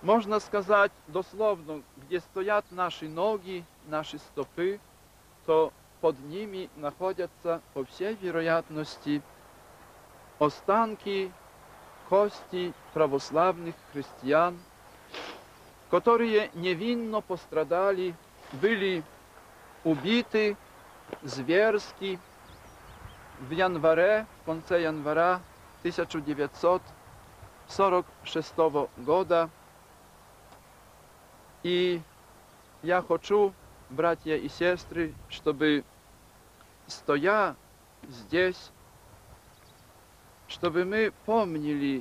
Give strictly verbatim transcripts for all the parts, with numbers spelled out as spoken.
Можно сказать дословно, где стоят наши ноги, наши стопы, то под ними находятся, по всей вероятности, останки, кости православных христиан, которые невинно пострадали, были убиты зверски в январе, в конце января тысяча девятьсот сорок шестого года. И я хочу, братья и сестры, чтобы, стоя здесь, чтобы мы помнили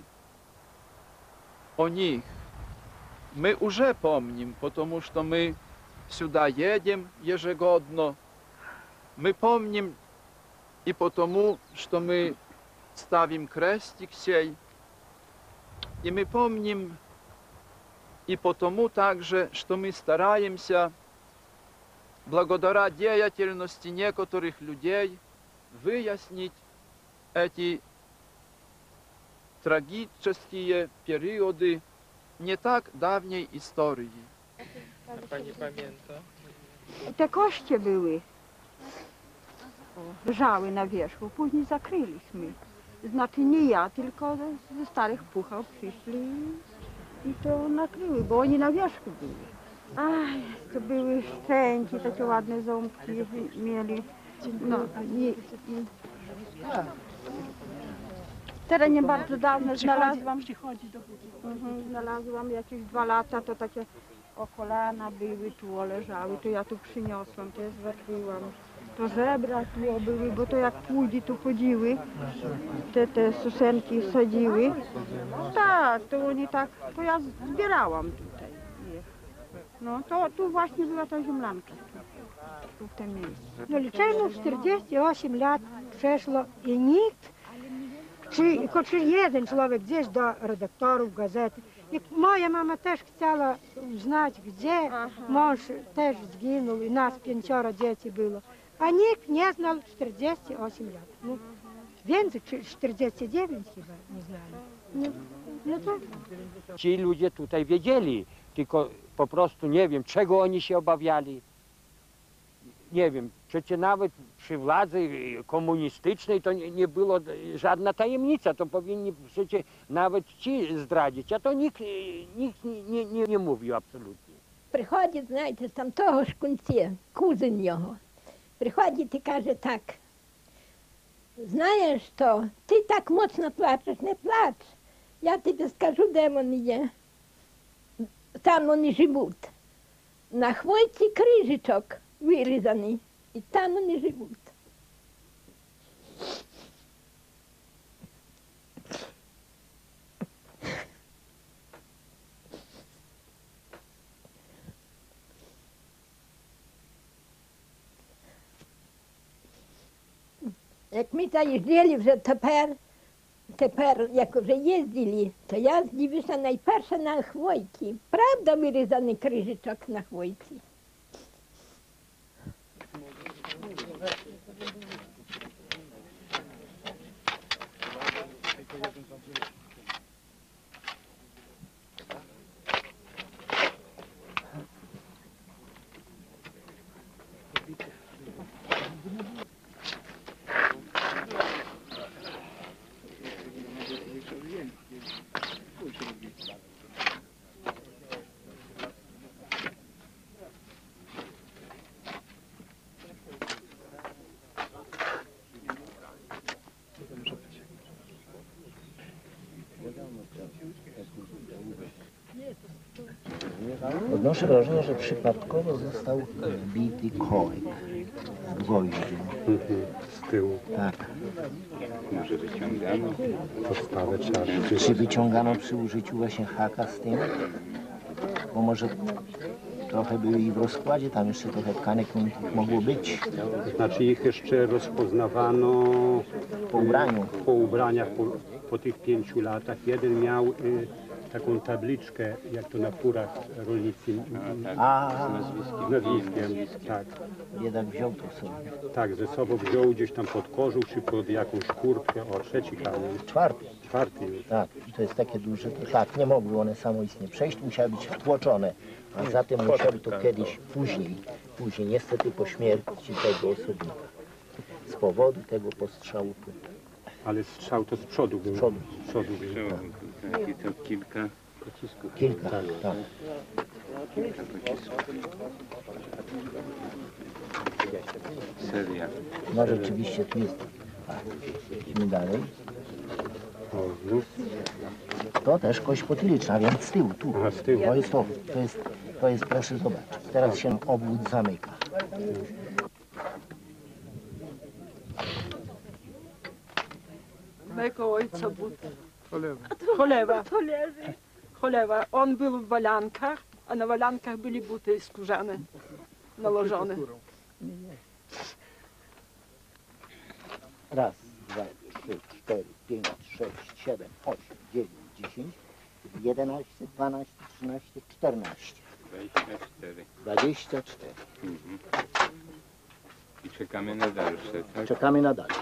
о них. Мы уже помним, потому что мы сюда едем ежегодно. Мы помним и потому, что мы ставим крестик сей. И мы помним и потому также, что мы стараемся, благодаря деятельности некоторых людей, выяснить эти трагические периоды не так давней истории. Pani pamięta? Te koście były, leżały na wierzchu, później zakryliśmy. Znaczy nie ja, tylko ze starych puchał przyszli i to nakryły, bo oni na wierzchu byli. Ach, to były szczęki, takie ładne ząbki mieli. No, i, i... Teraz nie bardzo dawno znalazłam, mhm, znalazłam jakieś dwa lata, to takie o kolana były, tu leżały, to ja tu przyniosłam, to ja zwarliłam. To żebra tu były, bo to jak płódzi tu chodziły, te, te susenki sadziły. Tak, to oni tak, to ja zbierałam tutaj ich. No to tu właśnie była ta ziemlanka, tu, tu w tym miejscu. No liczymy czterdzieści osiem lat przeszło i nikt, czy choć jeden człowiek gdzieś do redaktorów gazety. I moja mama też chciała znać, gdzie mąż też zginął i nas pięcioro dzieci było. A nikt nie znał czterdzieści osiem lat. No, więcej, czterdzieści dziewięć chyba nie znali. No, no to... Ci ludzie tutaj wiedzieli, tylko po prostu nie wiem, czego oni się obawiali. Nie wiem, przecież nawet przy władzy komunistycznej to nie, nie było żadna tajemnica, to powinni przecież nawet ci zdradzić, a to nikt, nikt nie, nie, nie mówił absolutnie. Приходить, знаєте, з там того ж кунці, кузин його. Приходить і каже так, знаєш що, ти так моцно плачеш, не плач. Я тобі скажу, де вони є. Там вони живуть. На хвойці крижечок вирізаний, і там вони живуть. Як ми заїжджали вже тепер, тепер, як вже їздили, то я здивився найперше на хвойці. Правда вирізаний крижечок на хвойці? Odnoszę wrażenie, że przypadkowo został wbity kołek w gwoździu. Z tyłu. Tak. Może wyciągano podstawę czarną. Czy wyciągano przy użyciu właśnie haka z tym? Bo może trochę były i w rozkładzie, tam jeszcze trochę tkanek mogło być. Znaczy ich jeszcze rozpoznawano po ubraniu. Po ubraniach, po, po tych pięciu latach. Jeden miał y, taką tabliczkę, jak to na furach rolnicy, A, z nazwiskiem. Tak. Jeden wziął to sobie. Tak, ze sobą wziął gdzieś tam pod kożuch, czy pod jakąś kurtkę. O, trzeci kamień. Czwarty. Czwarty już. Tak, i to jest takie duże, to tak, nie mogły one samoistnie przejść, musiały być wtłoczone, a zatem musiały to kiedyś później, później, niestety po śmierci tego osobnika. Z powodu tego postrzału tu. Ale strzał to z przodu był. Z przodu. Z przodu był. Tak, i to kilka Pocisków. Kilka, tak. tak. pocisków. Seria. No rzeczywiście tu jest. Tak. Idźmy dalej. O, no. To też kość potyliczna, więc z tyłu, tu. Aha, z tyłu. To jest to, to jest, to jest, proszę zobaczyć. Teraz się obwód zamyka. Mego ojca but. Cholewa. Cholewa. On był w walankach, a na walankach byli buty skórzane, nałożone. Raz, dwa, trzy, cztery, pięć, sześć, siedem, osiem, dziewięć, dziesięć, jedenaście, dwanaście, trzynaście, czternaście. dwadzieścia cztery. Dwadzieścia cztery. Mhm. I czekamy na dalsze, tak? Czekamy na dalsze.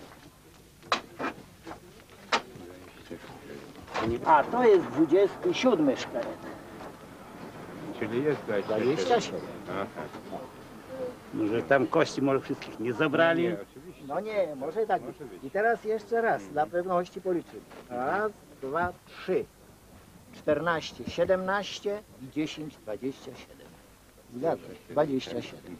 dwadzieścia cztery. A to jest dwudziesty siódmy szkielet. Czyli jest dwadzieścia dwadzieścia siedem. Aha. Może tam kości może wszystkich nie zabrali? Nie, oczywiście. No nie, może tak być. I teraz jeszcze raz, dla pewności policzymy. Raz, dwa, trzy, czternaście, siedemnaście i dziesięć, dwadzieścia siedem. Zgadza się, dwadzieścia siedem.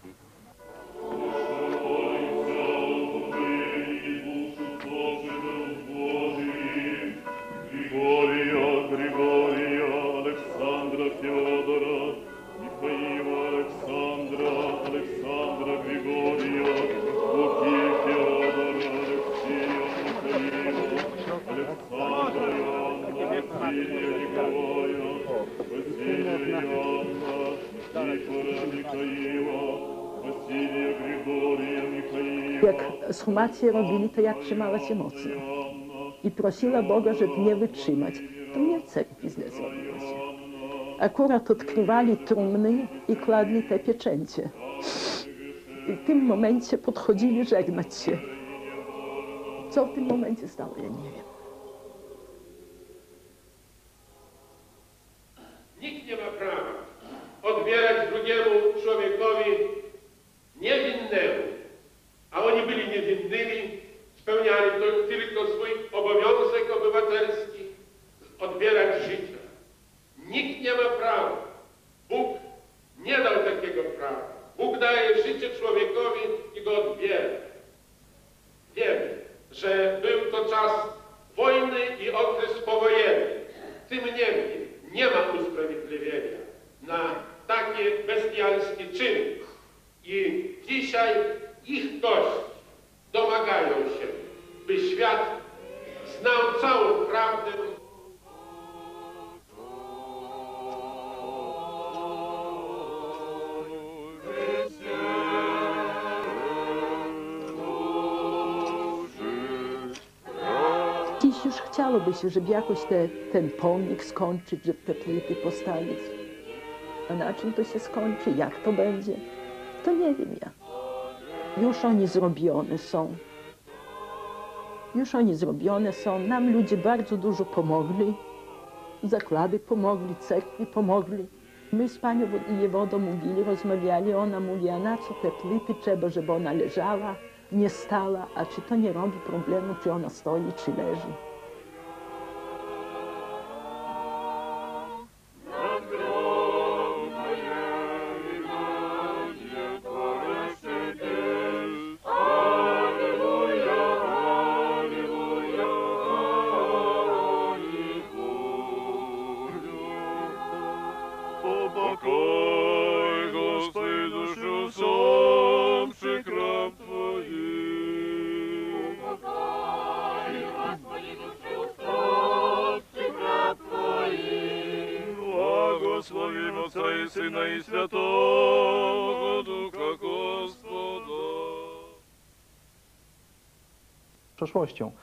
Григория, Григория, Александра Федора, Михаила Александра, Александра Григория, Луки Федора, Алексея Михаила, Александра Иоанна, Василия Николая, Василия Иоанна, Никора Михаила, Василия Григория Михаила. Jak schumację robili, to ja trzymała się mocno i prosiła Boga, żeby nie wytrzymać. To mnie w cerkwi źle zrobiło się. Akurat odkrywali trumny i kładli te pieczęcie. I w tym momencie podchodzili żegnać się. Co w tym momencie stało, ja nie wiem. Nikt nie ma prawa odbierać drugiemu człowiekowi niewinnemu, a oni byli niewinnymi, spełniali to, tylko swój obowiązek obywatelski, odbierać życie. Nikt nie ma prawa. Bóg nie dał takiego prawa. Bóg daje życie człowiekowi i go odbiera. Wiemy, że był to czas wojny i okres powojenny. Tym niemniej nie ma usprawiedliwienia na takie bestialskie czyny. I dzisiaj ich gości domagają się, by świat znał całą prawdę. Dziś już chciałoby się, żeby jakoś te, ten pomnik skończyć, żeby te płyty postawić. A na czym to się skończy, jak to będzie, to nie wiem ja. Już oni zrobione są. Już oni zrobione są. Nam ludzie bardzo dużo pomogli. Zakłady pomogli, cerkwi pomogli. My z panią Jewodą mówili, rozmawiali. Ona mówi, a na co te płyty trzeba, żeby ona leżała, nie stała. A czy to nie robi problemu, czy ona stoi, czy leży. Упокой, Господи, душу усопших раб Твоих. Упокой, Господи, душу усопших раб Твоих. Благословим Отца и Сына и Святого Духа Господа. Przeszłością.